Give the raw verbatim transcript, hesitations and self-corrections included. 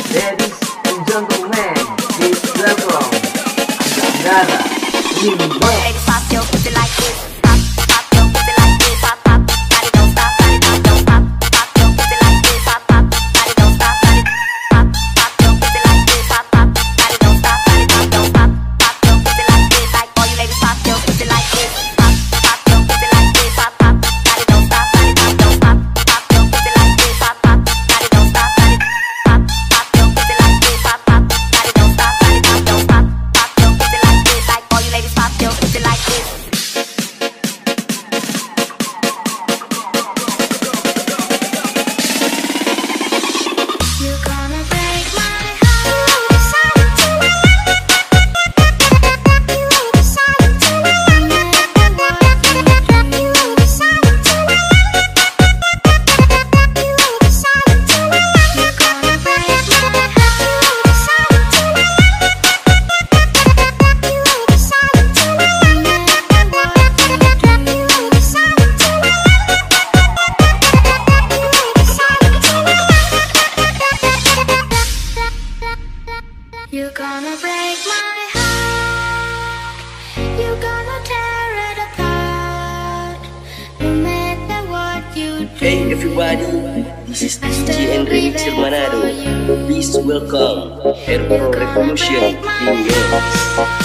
Ladies and gentlemen, please welcome Anggara Nimbo. Ladies, pop your pussy like this. Pop, pop your pussy like this. Pop, pop, body don't stop, body pop, don't pop. Pop your pussy like this. Pop, pop, body don't stop, body pop, pop your pussy like this. Pop, pop, body don't stop, body pop, don't pop. Pop your pussy like this. Like all you ladies, pop your pussy like this. Pop, pop your pussy like this. Pop, pop, body don't stop, body pop, don't pop. Pop your pussy like this. Pop, pop, body don't stop, body pop, pop your pussy like this. Pop, pop, body don't stop, body pop, don't pop. Pop your pussy like this. Like all you ladies, pop your pussy like this. You're gonna break my heart. You're gonna tear it apart. No matter what you do. Hey everybody, this is D J and Remixer Manado. Please welcome Air Pro Revolution in Remix.